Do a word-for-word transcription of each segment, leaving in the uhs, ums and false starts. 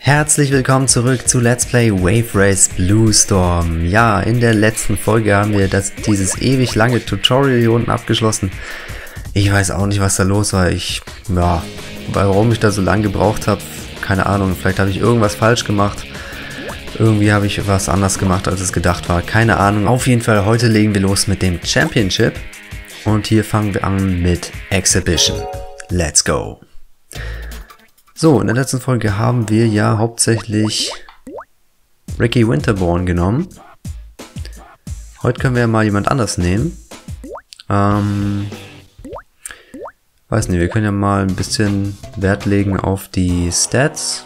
Herzlich willkommen zurück zu Let's Play Wave Race Blue Storm. Ja, in der letzten Folge haben wir das, dieses ewig lange Tutorial hier unten abgeschlossen. Ich weiß auch nicht, was da los war. Ich, ja, warum ich da so lange gebraucht habe, keine Ahnung. Vielleicht habe ich irgendwas falsch gemacht. Irgendwie habe ich was anders gemacht, als es gedacht war. Keine Ahnung. Auf jeden Fall, heute legen wir los mit dem Championship. Und hier fangen wir an mit Exhibition. Let's go. So, in der letzten Folge haben wir ja hauptsächlich Ricky Winterborn genommen. Heute können wir ja mal jemand anders nehmen. Ähm, weiß nicht, wir können ja mal ein bisschen Wert legen auf die Stats.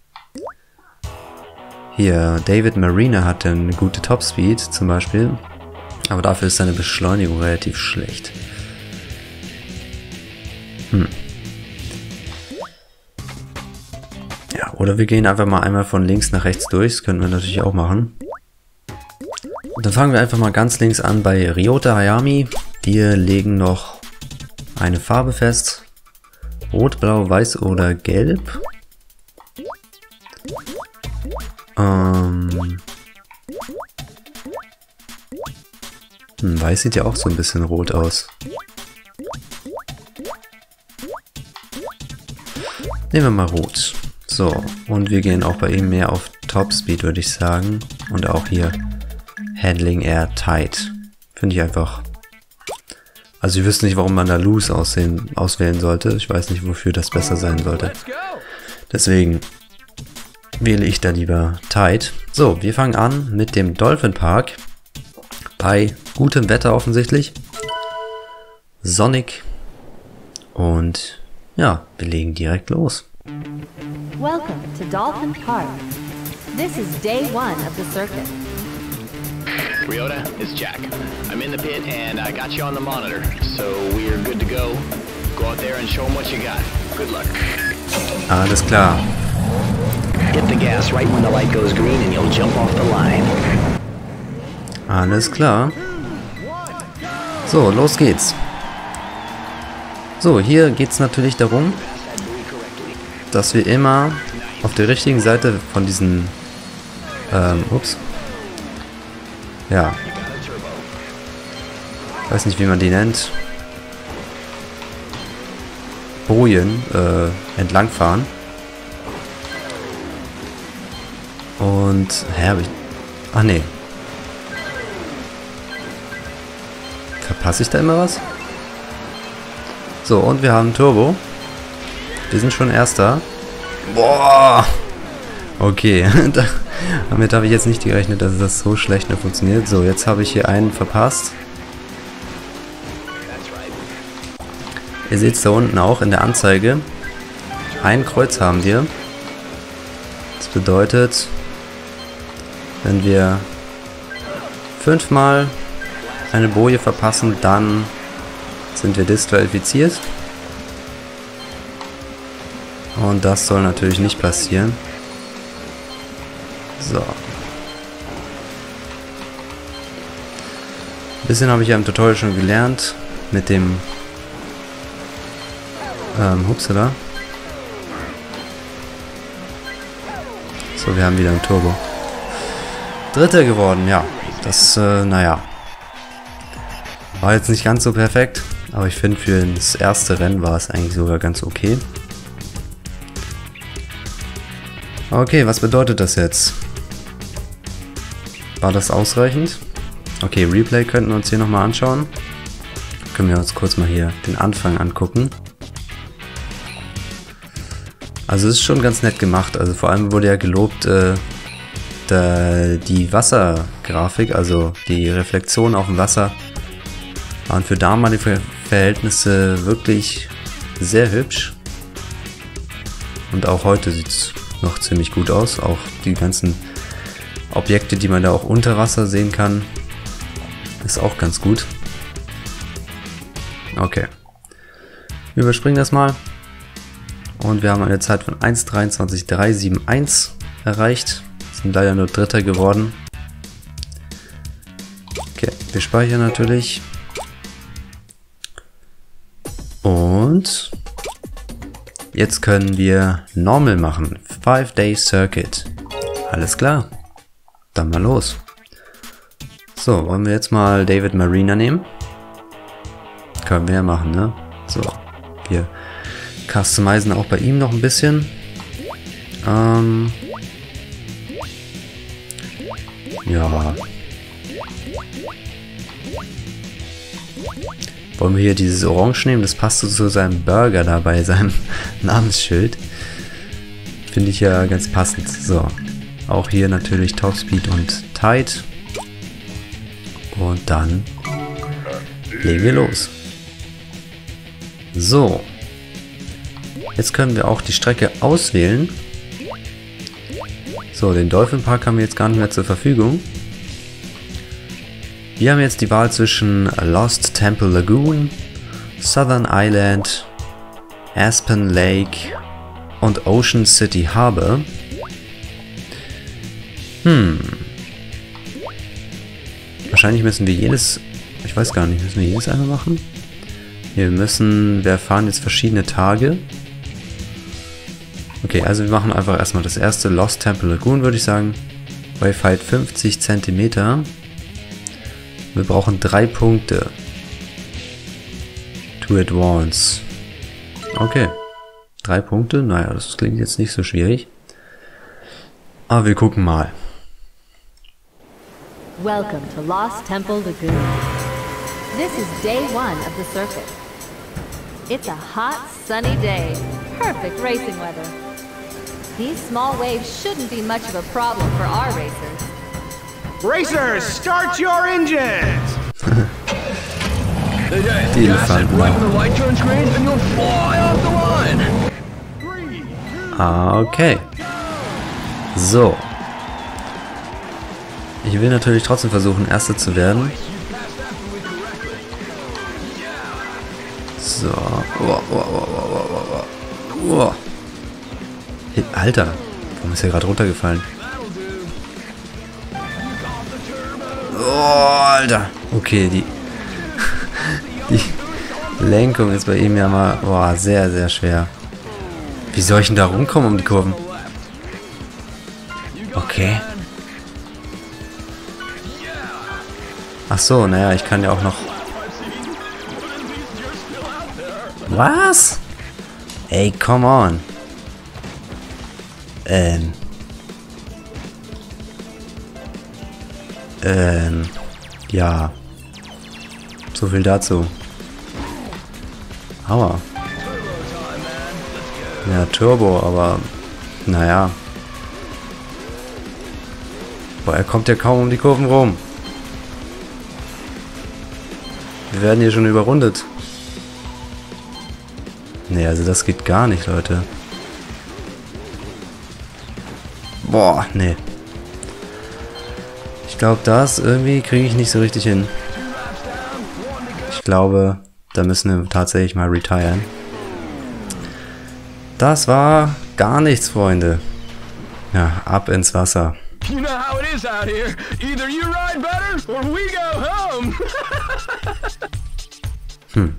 Hier, David Marina hat eine gute Topspeed zum Beispiel. Aber dafür ist seine Beschleunigung relativ schlecht. Hm. Ja, oder wir gehen einfach mal einmal von links nach rechts durch. Das können wir natürlich auch machen. Und dann fangen wir einfach mal ganz links an bei Ryota Hayami. Wir legen noch eine Farbe fest. Rot, Blau, Weiß oder Gelb. Ähm hm, Weiß sieht ja auch so ein bisschen rot aus. Nehmen wir mal Rot. So, und wir gehen auch bei ihm mehr auf Topspeed, würde ich sagen. Und auch hier Handling eher tight. Finde ich einfach. Also ich wüsste nicht, warum man da Loose aussehen, auswählen sollte. Ich weiß nicht, wofür das besser sein sollte. Deswegen wähle ich da lieber tight. So, wir fangen an mit dem Dolphin Park. Bei gutem Wetter offensichtlich. Sonnig. Und ja, wir legen direkt los. Welcome to Dolphin Park. This is day one of the circuit. Ryota, it's Jack. I'm in the pit and I got you on the monitor, so we're good to go. Go out there and show them what you got. Good luck. Alles klar. Hit the gas right when the light goes green and you'll jump off the line. Alles klar. So, los geht's. So, hier geht's natürlich darum, dass wir immer auf der richtigen Seite von diesen, ähm, ups, ja, weiß nicht, wie man die nennt, Bojen äh, entlangfahren. Und, hä, hab ich, ach nee. Verpasse ich da immer was? So, und wir haben Turbo. Wir sind schon Erster. Boah! Okay, damit habe ich jetzt nicht gerechnet, dass das so schlecht nur funktioniert. So, jetzt habe ich hier einen verpasst. Ihr seht es da unten auch in der Anzeige. Ein Kreuz haben wir. Das bedeutet, wenn wir fünfmal eine Boje verpassen, dann sind wir disqualifiziert. Und das soll natürlich nicht passieren. So. Ein bisschen habe ich ja im Tutorial schon gelernt. Mit dem ähm, Hupsala. So, wir haben wieder ein Turbo. Dritter geworden, ja. Das, äh, naja. War jetzt nicht ganz so perfekt. Aber ich finde, für das erste Rennen war es eigentlich sogar ganz okay. Okay, was bedeutet das jetzt? War das ausreichend? Okay, Replay könnten wir uns hier nochmal anschauen. Können wir uns kurz mal hier den Anfang angucken. Also es ist schon ganz nett gemacht. Also vor allem wurde ja gelobt, äh, da die Wassergrafik, also die Reflexion auf dem Wasser, waren für damalige Verhältnisse wirklich sehr hübsch. Und auch heute sieht es noch ziemlich gut aus. Auch die ganzen Objekte, die man da auch unter Wasser sehen kann, ist auch ganz gut. Okay. Wir überspringen das mal. Und wir haben eine Zeit von eins dreiundzwanzig drei sieben eins erreicht. Sind leider nur Dritter geworden. Okay, wir speichern natürlich. Und jetzt können wir Normal machen. Five-Day Circuit. Alles klar. Dann mal los. So, wollen wir jetzt mal David Marina nehmen? Können wir ja machen, ne? So, wir customizen auch bei ihm noch ein bisschen. Ähm... Ja. Wollen wir hier dieses Orange nehmen? Das passt so zu seinem Burger da bei seinem Namensschild. Finde ich ja ganz passend. So. Auch hier natürlich Topspeed und Tide. Und dann legen wir los. So. Jetzt können wir auch die Strecke auswählen. So, den Dolphin Park haben wir jetzt gar nicht mehr zur Verfügung. Wir haben jetzt die Wahl zwischen Lost Temple Lagoon, Southern Island, Aspen Lake und Ocean City Harbor. Hm. Wahrscheinlich müssen wir jedes... Ich weiß gar nicht, müssen wir jedes einmal machen? Wir müssen... Wir fahren jetzt verschiedene Tage. Okay, also wir machen einfach erstmal das erste Lost Temple Lagoon, würde ich sagen. Wave Height fünfzig Zentimeter. Wir brauchen drei Punkte. To advance. Okay. Drei Punkte, naja, das klingt jetzt nicht so schwierig. Aber wir gucken mal. Welcome to Lost Temple Lagoon. This is day one of the circuit. It's a hot, sunny day. Perfect racing weather. These small waves shouldn't be much of a problem for our racers. Racers, start your engines! Die Elefanten auch. Ah, okay. So. Ich will natürlich trotzdem versuchen, Erster zu werden. So. Oh, oh, oh, oh, oh, oh. Oh. Hey, Alter, warum ist er gerade runtergefallen? Oh, Alter. Okay, die, die Lenkung ist bei ihm ja mal boah, sehr, sehr schwer. Wie soll ich denn da rumkommen um die Kurven? Okay. Ach so, naja, ich kann ja auch noch... Was? Ey, come on. Ähm. Ähm. Ja. So viel dazu. Aua. Ja, Turbo, aber... Naja. Boah, er kommt ja kaum um die Kurven rum. Wir werden hier schon überrundet. Nee, also das geht gar nicht, Leute. Boah, nee. Ich glaube, das irgendwie kriege ich nicht so richtig hin. Ich glaube, da müssen wir tatsächlich mal retiren. Das war gar nichts, Freunde. Ja, ab ins Wasser. You know how it is out here. Either you ride better or we go home. Hm.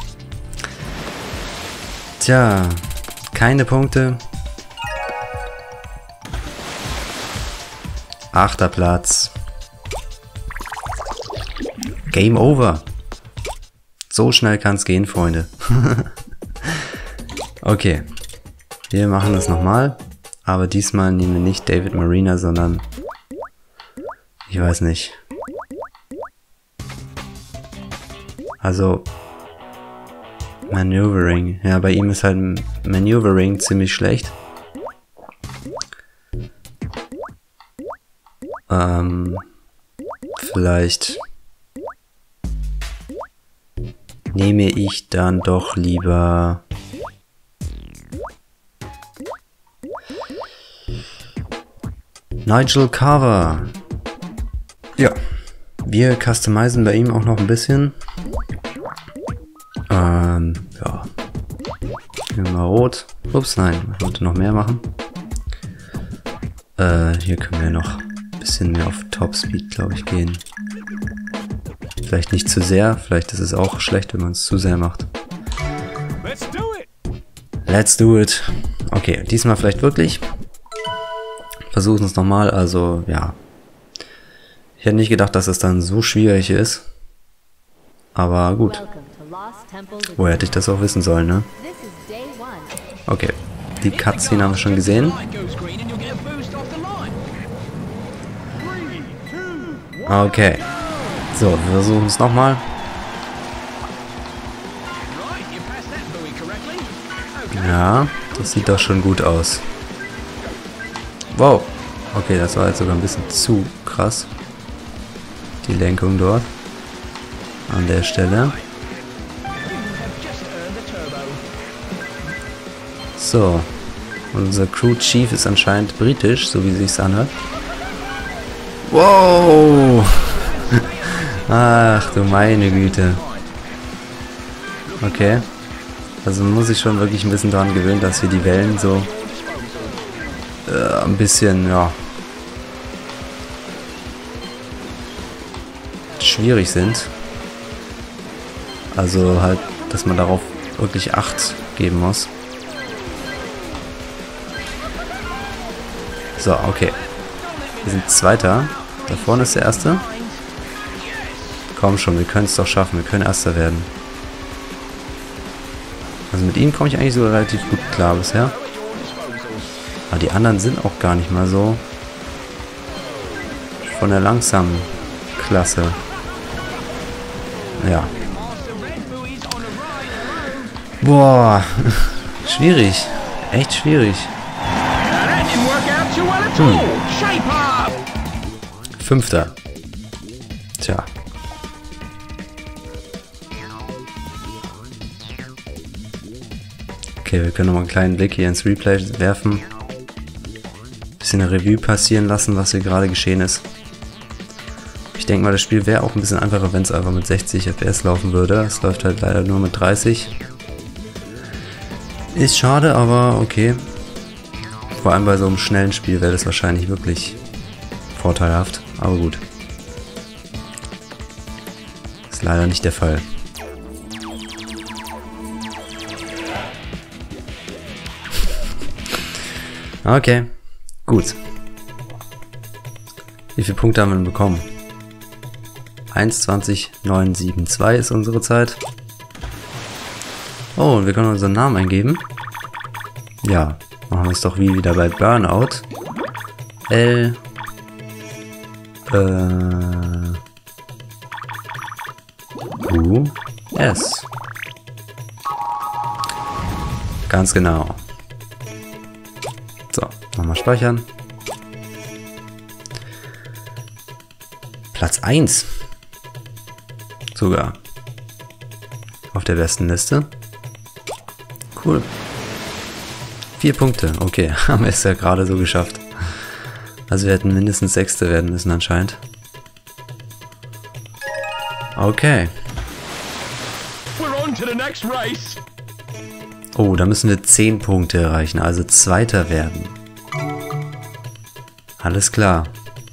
Tja, keine Punkte. Achter Platz. Game over. So schnell kann es gehen, Freunde. Okay. Wir machen das nochmal. Aber diesmal nehmen wir nicht David Marina, sondern... Ich weiß nicht. Also... Maneuvering. Ja, bei ihm ist halt Maneuvering ziemlich schlecht. Ähm... Vielleicht... Nehme ich dann doch lieber... Nigel Carver. Ja, wir customizen bei ihm auch noch ein bisschen. Ähm, ja. Nehmen wir mal rot. Ups, nein, ich wollte noch mehr machen. Äh, hier können wir noch ein bisschen mehr auf Topspeed, glaube ich, gehen. Vielleicht nicht zu sehr, vielleicht ist es auch schlecht, wenn man es zu sehr macht. Let's do it. Let's do it. Okay, diesmal vielleicht wirklich. versuchen es nochmal. Also, ja. Ich hätte nicht gedacht, dass es dann so schwierig ist. Aber gut. Woher hätte ich das auch wissen sollen, ne? Okay. Die Cutscene haben wir schon gesehen. Okay. So, wir versuchen es nochmal. Ja, das sieht doch schon gut aus. Wow. Okay, das war jetzt sogar ein bisschen zu krass. Die Lenkung dort. An der Stelle. So. Unser Crew Chief ist anscheinend britisch, so wie es sich anhört. Wow! Ach du meine Güte. Okay. Also muss ich schon wirklich ein bisschen daran gewöhnen, dass wir die Wellen so äh, ein bisschen, ja, schwierig sind. Also halt, dass man darauf wirklich Acht geben muss. So, okay. Wir sind Zweiter. Da vorne ist der Erste. Komm schon, wir können es doch schaffen. Wir können Erster werden. Also mit ihm komme ich eigentlich so relativ gut klar bisher. Aber die anderen sind auch gar nicht mal so von der langsamen Klasse. Ja. Boah. Schwierig. Echt schwierig. Hm. Fünfter. Tja. Okay, wir können noch mal einen kleinen Blick hier ins Replay werfen. Bisschen eine Revue passieren lassen, was hier gerade geschehen ist. Ich denke mal, das Spiel wäre auch ein bisschen einfacher, wenn es einfach mit sechzig F P S laufen würde. Es läuft halt leider nur mit dreißig. Ist schade, aber okay. Vor allem bei so einem schnellen Spiel wäre das wahrscheinlich wirklich vorteilhaft. Aber gut. Ist leider nicht der Fall. Okay, gut. Wie viele Punkte haben wir denn bekommen? eins zwanzig neun sieben zwei ist unsere Zeit. Oh, und wir können unseren Namen eingeben. Ja, machen wir es doch wie wieder bei Burnout. L äh, U S. Ganz genau. So, nochmal speichern. Platz eins. Sogar. Auf der besten Liste. Cool. Vier Punkte. Okay, haben wir es ja gerade so geschafft. Also wir hätten mindestens Sechste werden müssen anscheinend. Okay. Oh, da müssen wir zehn Punkte erreichen, also Zweiter werden. Alles klar.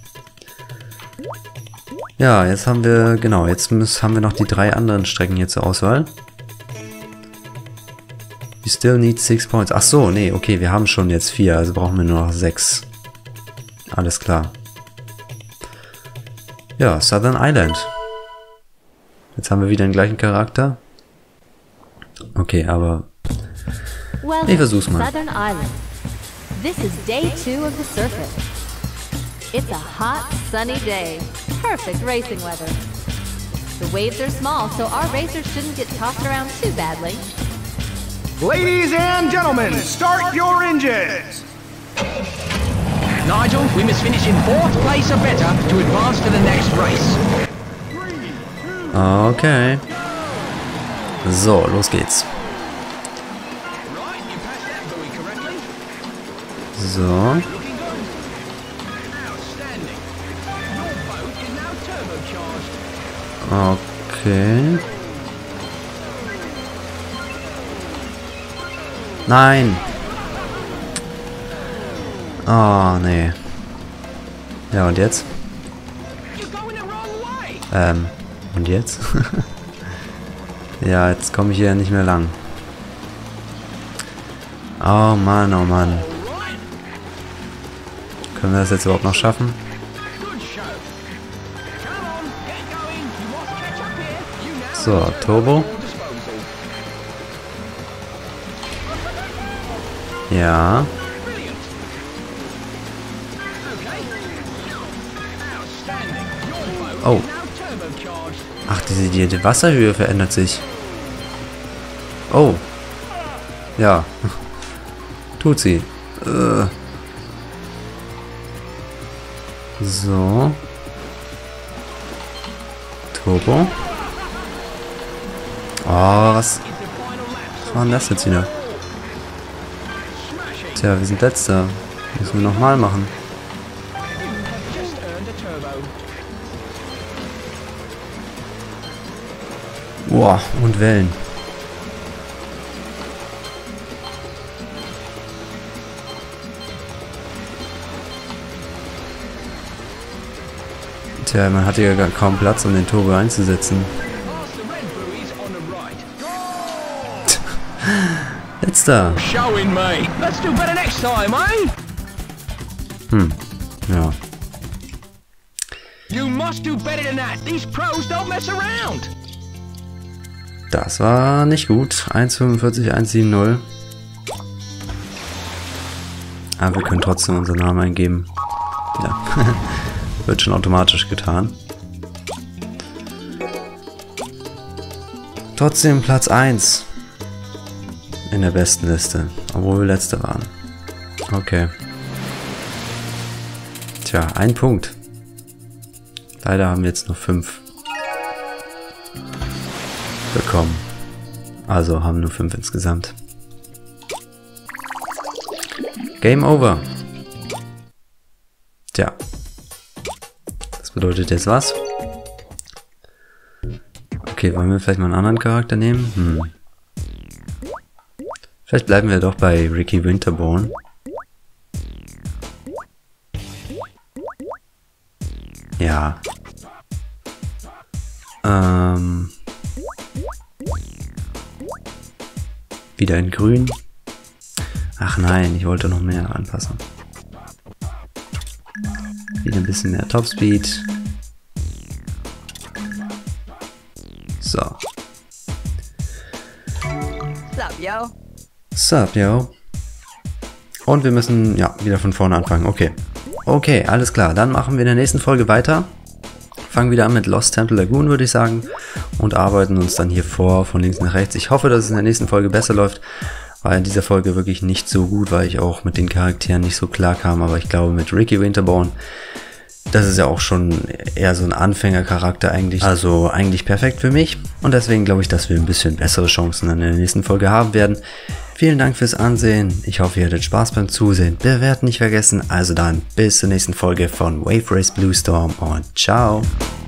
Ja, jetzt haben wir, genau, jetzt müssen, haben wir noch die drei anderen Strecken hier zur Auswahl. You still need six points. Ach so, nee, okay, wir haben schon jetzt vier, also brauchen wir nur noch sechs. Alles klar. Ja, Southern Island. Jetzt haben wir wieder den gleichen Charakter. Okay, aber ich versuch's mal. Southern Island. This is day two of the circuit. It's a hot, sunny day. Perfect racing weather. The waves are small, so our racers shouldn't get tossed around too badly. Ladies and gentlemen, start your engines! Nigel, we must finish in fourth place or better to advance to the next race. Okay. So, los geht's. So. Okay. Nein. Oh, nee. Ja, und jetzt? Ähm, und jetzt? Ja, jetzt komme ich hier nicht mehr lang. Oh Mann, oh Mann. Können wir das jetzt überhaupt noch schaffen? So, Turbo. Ja. Oh. Ach, die, die, die Wasserhöhe verändert sich. Oh. Ja. Tut sie. Äh. So. Turbo. Oh, was? Was war denn das jetzt wieder? Tja, wir sind letzter. Müssen wir nochmal machen. Boah, und Wellen. Tja, man hatte ja gar kaum Platz, um den Turbo einzusetzen. Letzter. Hm, ja. Das war nicht gut. eins fünfundvierzig, eins sieben null. Aber wir können trotzdem unseren Namen eingeben. Ja. Wird schon automatisch getan. Trotzdem Platz eins. In der besten Liste. Obwohl wir letzte waren. Okay. Tja, ein Punkt. Leider haben wir jetzt nur fünf bekommen. Also haben nur fünf insgesamt. Game over. Tja. Das bedeutet jetzt was? Okay, wollen wir vielleicht mal einen anderen Charakter nehmen? Hm. Vielleicht bleiben wir doch bei Ricky Winterborn. Ja. Ähm. Wieder in grün. Ach nein, ich wollte noch mehr anpassen. Wieder ein bisschen mehr Topspeed. So. Sup, yo? Sup, yo. Und wir müssen, ja, wieder von vorne anfangen. Okay. Okay, alles klar. Dann machen wir in der nächsten Folge weiter. Fangen wieder an mit Lost Temple Lagoon, würde ich sagen. Und arbeiten uns dann hier vor, von links nach rechts. Ich hoffe, dass es in der nächsten Folge besser läuft. War in dieser Folge wirklich nicht so gut, weil ich auch mit den Charakteren nicht so klar kam. Aber ich glaube, mit Ricky Winterborn, das ist ja auch schon eher so ein Anfängercharakter eigentlich. Also eigentlich perfekt für mich. Und deswegen glaube ich, dass wir ein bisschen bessere Chancen in der nächsten Folge haben werden. Vielen Dank fürs Ansehen. Ich hoffe, ihr hattet Spaß beim Zusehen. Bewerten nicht vergessen. Also dann bis zur nächsten Folge von Wave Race Blue Storm und ciao.